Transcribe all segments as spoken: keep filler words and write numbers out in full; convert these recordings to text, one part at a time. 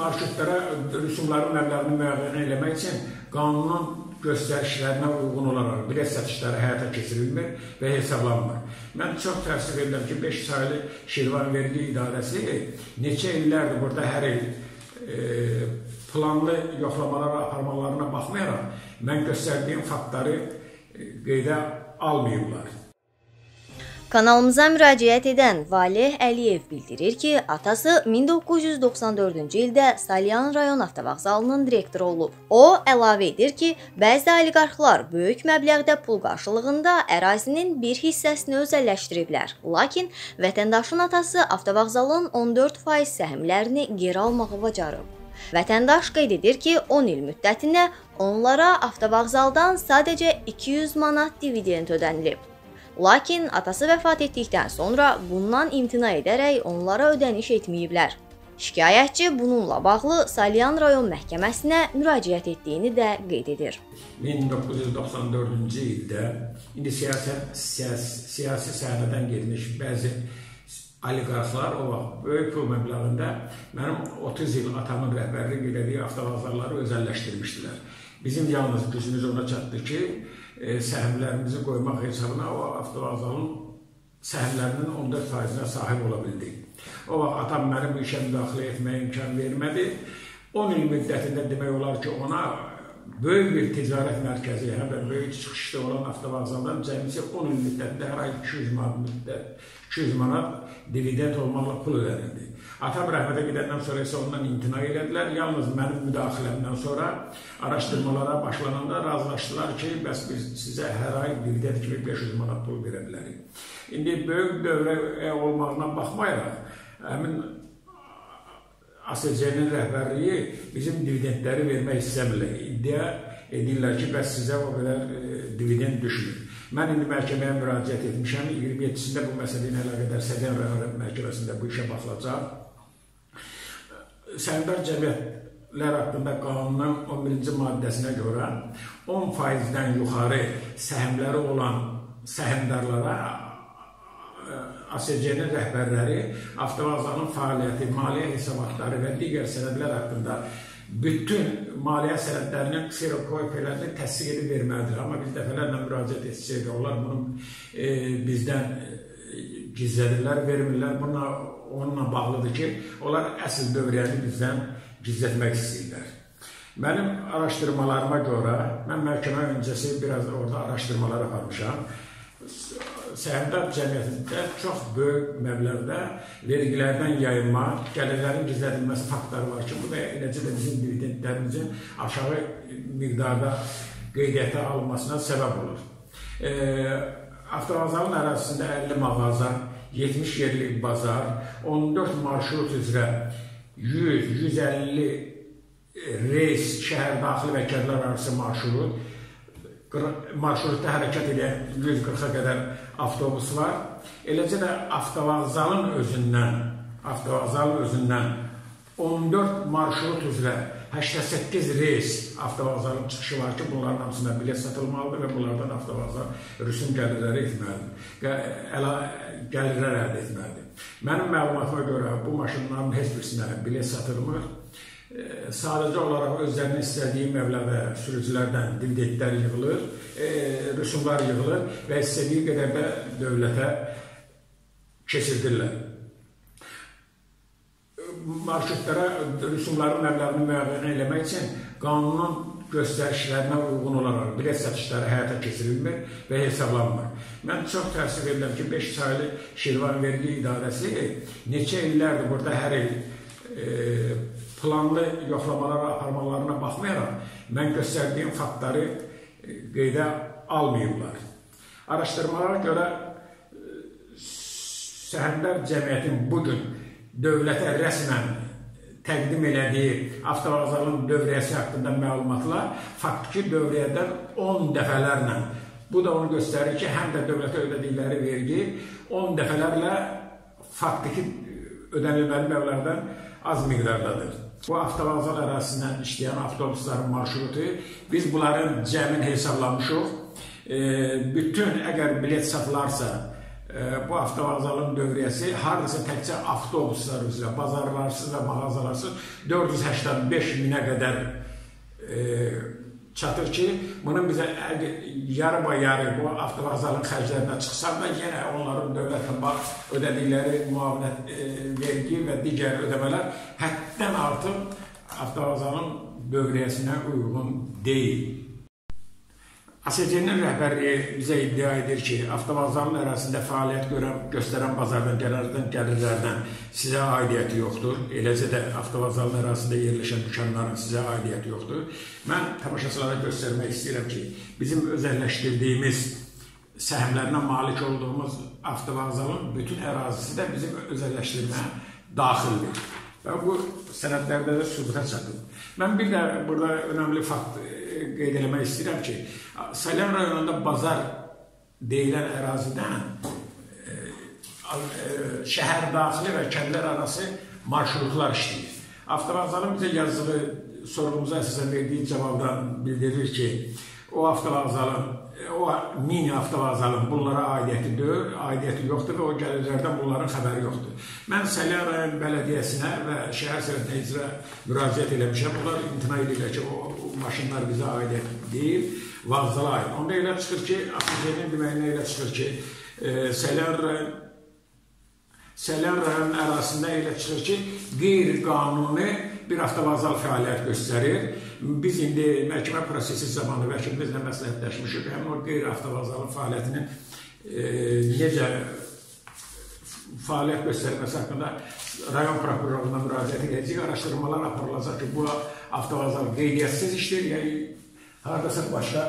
marşrutlara rüsumların məbləğini müəyyən eləmək üçün qanunun göstərişlərinə uyğun olaraq bilet satışları həyata keçirilmir və hesablanmır. Mən çox təəssüf edirəm ki, beş saylı Şirvan Vergi İdarəsi neçə illərdir burada hər il e, planlı yoxlamalara, aparmalarına baxmayaraq, mən göstərdiyim faktları qeydə almayıblar. Kanalımıza müraciət edən Valeh Əliyev bildirir ki, atası min doqquz yüz doxsan dördüncü ildə Salyan rayon avtovağzalının direktoru olub. O, əlavə edir ki, bəzi oliqarxlar böyük məbləğdə pul qarşılığında ərazinin bir hissəsini özəlləşdiriblər. Lakin vətəndaşın atası avtovağzalın on dörd faiz səhmlərini geri almağı bacarıb. Vətəndaş qeyd edir ki, on il müddətinə onlara avtovağzaldan sadəcə iki yüz manat dividend ödənilib. Lakin atası vəfat etdikdən sonra bundan imtina edərək onlara ödəniş etməyiblər. Şikayətçi bununla bağlı Salyan rayon məhkəməsinə müraciət etdiyini də qeyd edir. min doqquz yüz doxsan dördüncü ildə indi siyasi, siyasi, siyasi səhnədən getmiş bəzi oliqarxlar o vaxt böyük pul məbləğində mənim otuz il atamın rəhbərlik elədiyi avtovağzalları özəlləşdirmişdilər. Bizim yalnız gücümüz ona çatdı ki, e, səhmlərimizi qoymaq hesabına o avtovağzalın səhmlərinin on dörd faizinə sahib ola bildik. O vaxt atam mənim bu işə müdaxilə etməyə imkan vermədi. on il müddətində demək olar ki, ona böyük bir ticarət mərkəzi, həm də böyük çıxışda olan avtovağzaldan cəmisi on il müddətində hər ay iki yüz manat müddət, iki yüz manat dividend olmaqla pul ödənildi. Atam rəhmətə gedəndən sonra isə ondan imtina elədilər. Yalnız mənim müdaxiləmdən sonra araşdırmalara başlananda razılaşdılar ki, bəs biz sizə hər ay dividend kimi beş yüz manat pul verə bilərik. İndi böyük dövrə olmağına baxmayaraq, həmin A S C-nin rəhbərliyi bizim dividendləri vermək istəmirlər. İddia edirlər ki, bəs sizə o qədər e, dividend düşmür. Mən indi məhkəməyə müraciət etmişəm. iyirmi yeddisində bu məsələ ilə əlaqədar Sədər rayon məhkəməsində bu işə baxılacaq. Səhmdar cəmiyyətlər haqqında qanunun on birinci maddəsinə görə on faizdən yuxarı səhmləri olan səhmdarlara A S C-nin rəhbərləri avtovağzalın fəaliyyəti, maliyyə hesabatları və digər sənədlər haqqında bütün maliyyə sənədlərinin kserokopiyalarını təsdiq edib verməlidir. Amma biz dəfələrlə müraciət etsək, onlar bunu e, bizdən gizlədirlər, vermirlər. Bununla, onunla bağlıdır ki, onlar əsl dövriyəni bizdən gizlətmək istəyirlər. Mənim araşdırmalarıma görə, mən məhkəmə öncəsi biraz orada araşdırmalar aparmışam. Səhmdar cəmiyyətində çox böyük məbləğdə vergilərdən yayılma, gəlirlərin gizlədilməsi faktları var ki, bu da eləcə də bizim dividendlərimizin aşağı miqdarda qeydiyyata alınmasına səbəb olur. E, avtovağzalın ərazisində əlli mağaza, yetmiş yerlik bazar, on dörd marşrut üzrə yüz yüz əlli reys, şəhər daxili və kərlər arası marşrut, marşrutda hərəkət edən yüz qırxa qədər avtobus var. Eləcə də avtovağzalın özündən, avtovağzalın özündən on dörd marşrut üzrə səksən səkkiz reys avtovağzalın çıxışı var ki, bunların hamısına bilet satılmalıdır və bunlardan avtovağzal rüsum gəlirləri etməlidir, gəlirlər əldə etməlidir. Mənim məlumatıma görə bu maşınların heç birisindən bilet satılmır. Sadəcə olaraq özlərinin istədiyi məbləğdə sürücülərdən dividendlər yığılır, e, rüsumlar yığılır və istədiyi qədər də dövlətə keçirdirlər. Marşrutlara rüsumların məbləğini müəyyən eləmək üçün qanunun göstərişlərinə uyğun olaraq bilet satışları həyata keçirilmir və hesablanmır. Mən çox təəssüf edirəm ki, beş saylı Şirvan Vergi İdarəsi neçə illərdir burada hər il e, planlı yoxlamalara, aparmalarına baxmayaraq, mən göstərdiyim faktları qeydə almayıblar. Araşdırmalara görə səhmdar cəmiyyətin bugün dövlətə rəsmən təqdim elədiyi avtovağzalın dövriyyəsi haqqında məlumatlar faktiki dövriyyədən on dəfələrlə. Bu da onu göstərir ki, həm də dövlətə ödədikləri vergi on dəfələrlə faktiki ödənilməli məbləğdən az miqdardadır. Bu avtovağzal ərazisindən işləyən avtobusların marşrutu, biz bunların cəmin hesablamışıq. E, bütün əgər bilet satılarsa, e, bu avtovağzalın dövriyyəsi hardasa təkcə avtobuslar üzrə, bazarlarsız və mağazalarsız dörd yüz səksən beş minə qədər çatır ki, bunun bizə yarı yarı bu avtovağzalın xərclərinə çıxsa da yenə onların dövlətin ödədikləri müavinət vergi və digər ödəmələr həddən artıq avtovağzalın dövriyyəsinə uyğun deyil. A S C-nin rəhbərliyi bizə iddia edir ki, avtovağzalın ərazisində fəaliyyət göstərən bazardan gələn gəlirlərdən sizə aidiyyəti yoxdur. Eləcə də avtovağzalın ərazisində yerləşən dükanların sizə aidiyyəti yoxdur. Mən tamaşaçılara göstərmək istəyirəm ki, bizim özəlləşdirdiyimiz səhmlərinə malik olduğumuz avtovağzalın bütün ərazisi də bizim özəlləşdirməyə daxildir. Və bu sənədlərdə də sübuta çatır. Mən bir də burada önəmli fakt qeyd eləmək istəyirəm ki, Salyan rayonunda bazar deyilən ərazidən şəhər daxili və kəndlər arası marşrutlar işləyir. Avtovağzalın bizə yazılı sorğumuza əsasən verdiyi cavabdan bildirir ki, o avtovağzalın, o mini avtovağzalın bunlara aidiyyəti, aidiyyəti yoxdur və o gəlirlərdən bunların xəbəri yoxdur. Mən Salyan rayon bələdiyyəsinə və şəhər səhiyyə icra müraciət eləmişəm. Bunlar imtina edirlər ki, o maşınlar bizə aidiyyət deyil, vağzala aid. Onda elə çıxır ki, A S C-nin deməyinə elə çıxır ki, Salyan rayon Salyan rayon ərazisində elə çıxır ki, qeyri-qanuni bir avtovağzal fəaliyyət göstərir. Biz indi məhkəmə prosesi zamanı vəkilimizlə məsləhətləşmişik. Həmin o qeyri-avtovağzalın fəaliyyətinin necə fəaliyyət göstərməsi haqqında rayon prokurorluğuna müraciət edəcək, araşdırmalar aparılacaq ki, bu avtovağzal qeydiyyətsiz işdir, yəni haradasa başqa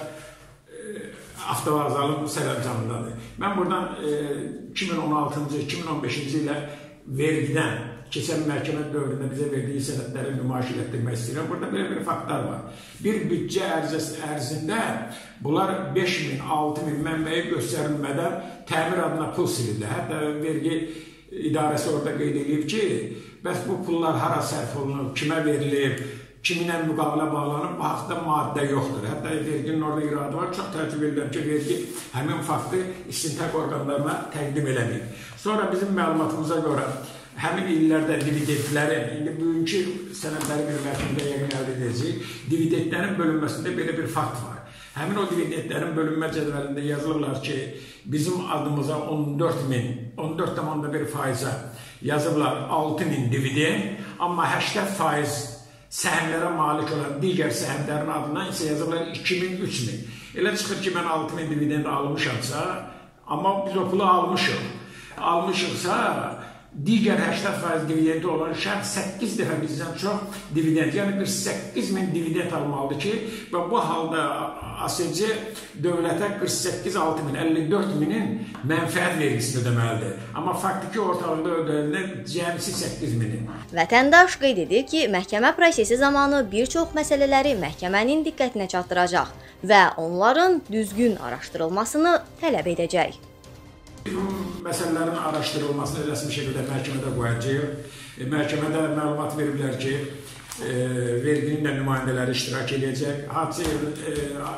avtovağzalın sərəncamındadır. Mən buradan iki min on altıncı iki min on beşinci ilə vergidən keçən məhkəmə dövründə bizə verdiyi sənədləri nümayiş etdirmək istəyirəm. Burada belə bir faktlar var. Bir büdcə ərzində bunlar beş min, altı min mənbəyi göstərilmədən təmir adına pul silinir. Hətta vergi idarəsi orada qeyd edib ki, bəs bu pullar hara sərf olunur, kimə verilir, kiminlə müqavilə bağlanıb, bu haqda maddə yoxdur. Hətta verginin orada iradı var. Çox təəccüb edirəm ki, vergi həmin faktı istintaq orqanlarına təqdim eləməyib. Sonra bizim məlumatımıza görə həmin illərdə dividendlərin, indi bugünkü sənədləri bir məhkəmədə yəqin əldə edəcək, dividendlərin bölünməsində belə bir fakt var. Həmin o dividendlərin bölünmə cədvəlində yazılıblar ki, bizim adımıza on dörd min, on dörd tam bir faiza yazıblar altı min dividend, amma səksən faiz səhmlərə malik olan digər səhmlərin adından isə yazıblar iki min, üç min. Elə çıxır ki, mən altı min dividend almışamsa, amma biz o pulu almışıq. Almışıqsa, digər səksən faiz dividendi olan şəxs səkkiz dəfə bizdən çox dividend, yəni bir səkkiz min dividend almalıdır ki, və bu halda A S C dövlətə qırx səkkiz altı min, əlli dörd minin mənfəət vergisini ödəməlidir. Amma faktiki ortalıqda ödənilir cəmsi səkkiz minin. Vətəndaş qeyd edir ki, məhkəmə prosesi zamanı bir çox məsələləri məhkəmənin diqqətinə çatdıracaq və onların düzgün araşdırılmasını tələb edəcək. Bu məsələlərin araşdırılmasını rəsmi şəkildə məhkəmədə qoyacaq. Məhkəmədə məlumat veriblər ki, verginin də nümayəndələri iştirak edəcək. Hadisə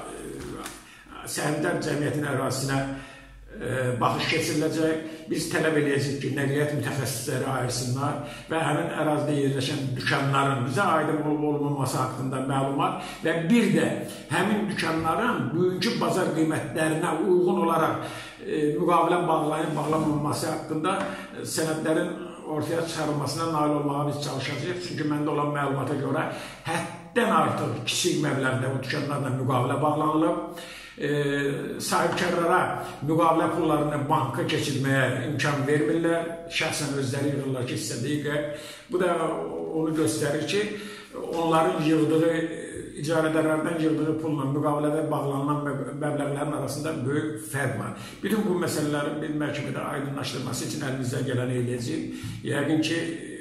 səhmdar cəmiyyətin ərazisinə baxış keçiriləcək. Biz tələb edəcəyik ki, nəqliyyat mütəxəssisləri ayırsınlar və həmin ərazidə yerləşən dükanların bizə aydın olub-olmaması haqqında məlumat və bir də həmin dükanların bugünkü bazar qiymətlərinə uyğun olaraq müqavilə bağlayıb bağlanmaması haqqında sənədlərin ortaya çıxarılmasına nail olmağa biz çalışacağıq. Çünki məndə olan məlumata görə həddən artıq kiçik məbləğdə bu dükanlarla müqavilə bağlanılıb. E, sahibkarlara müqavilə pullarını banka keçirməyə imkan vermirlər. Şəxsən özləri yığırlar ki, istədiyi. Bu da onu göstərir ki, onların yığdığı, icarədarlardan yığdığı pulla müqavilədə bağlanan məbləğlərin arasında böyük fərq var. Bütün bu məsələlərin bir məhkəmədə aydınlaşdırması üçün əlimizdən gələni eləyəcəyik. Yəqin ki,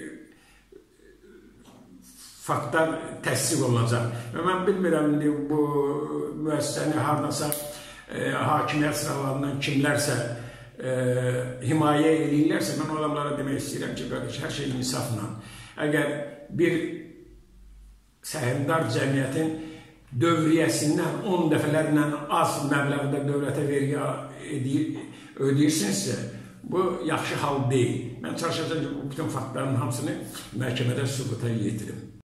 faktlar təsdiq olunacaq. Və mən bilmirəm, bu müəssisəni haradasa e, hakimiyyət sıralarından kimlərsə e, himayə edirlərsə, mən o adamlara demək istəyirəm ki, qardaş, hər şey insafla. Əgər bir səhmdar cəmiyyətin dövriyyəsindən on dəfələrlə az məbləğdə dövlətə vergi ödəyirsinizsə, Bu yaxşı hal deyil. Mən çalışacağım ki, bütün faktların hamısını məhkəmədə sübuta yetirim.